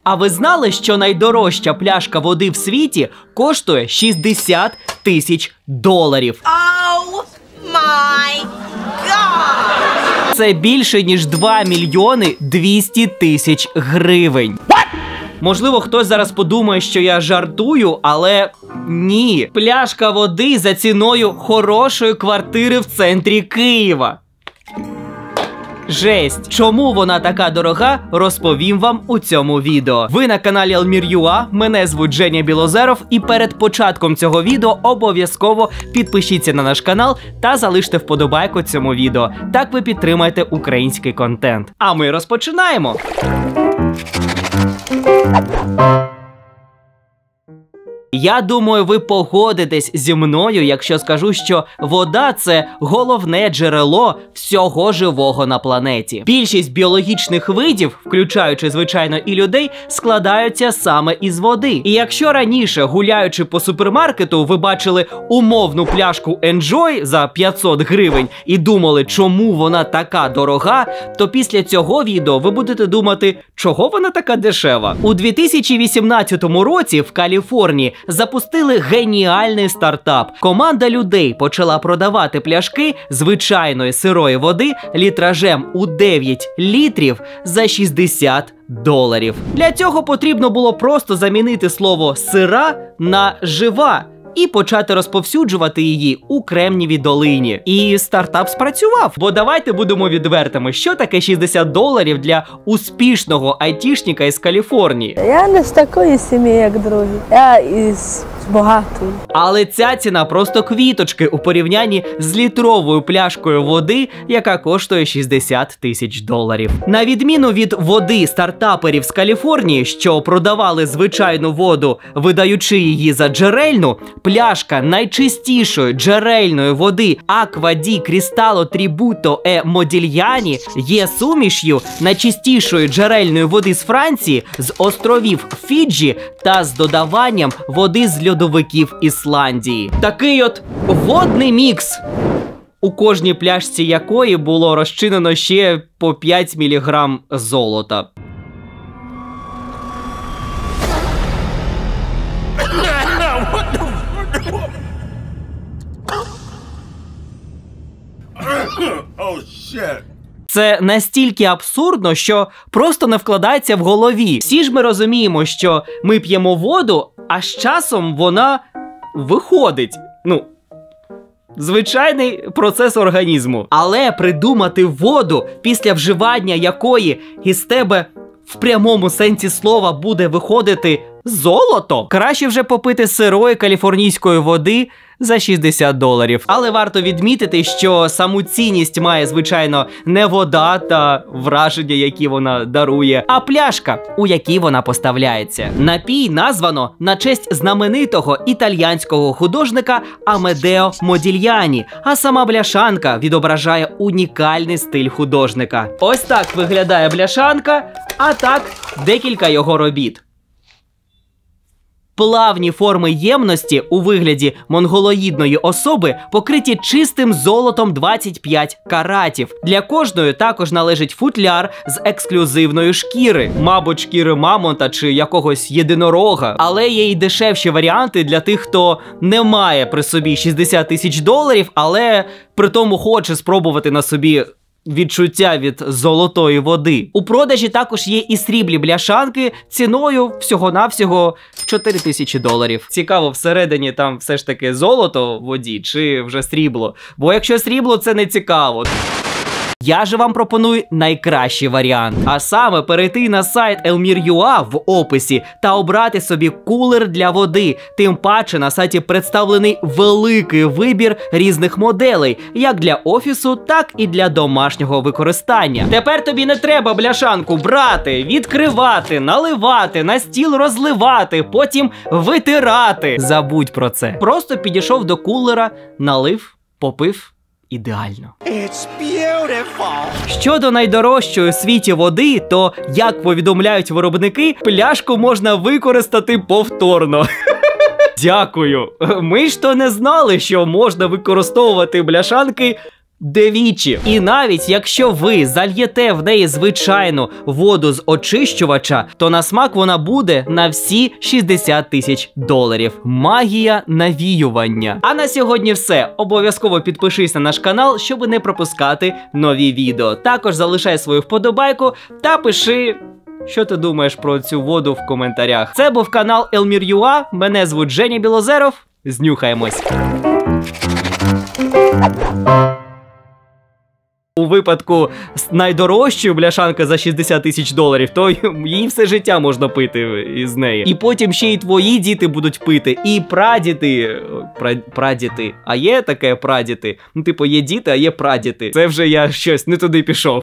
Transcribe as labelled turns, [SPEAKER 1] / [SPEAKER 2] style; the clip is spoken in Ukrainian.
[SPEAKER 1] А ви знали, що найдорожча пляшка води в світі коштує 60 тисяч доларів?
[SPEAKER 2] Oh my God!
[SPEAKER 1] Це більше, ніж 2 мільйони 200 тисяч гривень. Можливо, хтось зараз подумає, що я жартую, але ні. Пляшка води за ціною хорошої квартири в центрі Києва. Жесть. Чому вона така дорога, розповім вам у цьому відео. Ви на каналі Elmir.ua, мене звуть Женя Білозеров, і перед початком цього відео обов'язково підпишіться на наш канал та залиште вподобайку цьому відео. Так ви підтримаєте український контент. А ми розпочинаємо! Я думаю, ви погодитесь зі мною, якщо скажу, що вода – це головне джерело всього живого на планеті. Більшість біологічних видів, включаючи, звичайно, і людей, складаються саме із води. І якщо раніше, гуляючи по супермаркету, ви бачили умовну пляшку Enjoy за 500 гривень і думали, чому вона така дорога, то після цього відео ви будете думати, чого вона така дешева. У 2018 році в Каліфорнії запустили геніальний стартап. Команда людей почала продавати пляшки звичайної сирої води літражем у 9 літрів за 60 доларів. Для цього потрібно було просто замінити слово «сира» на «жива» і почати розповсюджувати її у Кремнієвій долині. І стартап спрацював. Бо давайте будемо відвертими, що таке 60 доларів для успішного айтішника із Каліфорнії.
[SPEAKER 3] Я не з такої сім'ї, як другі. Я із багатої.
[SPEAKER 1] Але ця ціна просто квіточки у порівнянні з літровою пляшкою води, яка коштує 60 тисяч доларів. На відміну від води стартаперів з Каліфорнії, що продавали звичайну воду, видаючи її за джерельну, пляшка найчистішої джерельної води Acqua di Cristallo Tributo e Modigliani є суміш'ю найчистішої джерельної води з Франції, з островів Фіджі та з додаванням води з льодовиків Ісландії. Такий от водний мікс, у кожній пляшці якої було розчинено ще по 5 мг золота. Це настільки абсурдно, що просто не вкладається в голові. Всі ж ми розуміємо, що ми п'ємо воду, а з часом вона виходить. Звичайний процес організму. Але придумати воду, після вживання якої із тебе в прямому сенсі слова буде виходити золото, краще вже попити сирої каліфорнійської води за 60 доларів. Але варто відмітити, що саму цінність має, звичайно, не вода та враження, які вона дарує, а пляшка, у якій вона поставляється. Напій названо на честь знаменитого італьянського художника Амедео Модільяні, а сама бляшанка відображає унікальний стиль художника. Ось так виглядає бляшанка, а так декілька його робіт. Плавні форми ємності у вигляді монголоїдної особи покриті чистим золотом 25 каратів. Для кожної також належить футляр з ексклюзивної шкіри. Мабуть, шкіри мамонта чи якогось єдинорога. Але є й дешевші варіанти для тих, хто не має при собі 60 тисяч доларів, але при тому хоче спробувати на собі відчуття від золотої води. У продажі також є і сріблі бляшанки ціною всього-навсього 4 тисячі доларів. Цікаво, всередині там все ж таки золото в воді чи вже срібло? Бо якщо срібло, це не цікаво. Я же вам пропоную найкращий варіант. А саме перейти на сайт Elmir.ua в описі та обрати собі кулер для води. Тим паче на сайті представлений великий вибір різних моделей, як для офісу, так і для домашнього використання. Тепер тобі не треба бляшанку брати, відкривати, наливати, на стіл розливати, потім витирати. Забудь про це. Просто підійшов до кулера, налив, попив. Ідеально. Щодо найдорожчої у світі води, то, як повідомляють виробники, пляшку можна використати повторно. Дякую. Ми ж то не знали, що можна використовувати бляшанки Двічі. І навіть якщо ви зальєте в неї звичайну воду з очищувача, то на смак вона буде на всі 60 тисяч доларів. Магія навіювання. А на сьогодні все. Обов'язково підпишись на наш канал, щоб не пропускати нові відео. Також залишай свою вподобайку та пиши, що ти думаєш про цю воду в коментарях. Це був канал Elmir.ua, мене звуть Женя Білозеров. Знюхаємось. У випадку з найдорожчою бляшанка за 60 тисяч доларів, то їй все життя можна пити із неї. І потім ще й твої діти будуть пити, і прадіти. Прадіти. А є таке прадіти? Ну, типу, є діти, а є прадіти. Це вже я щось не туди пішов.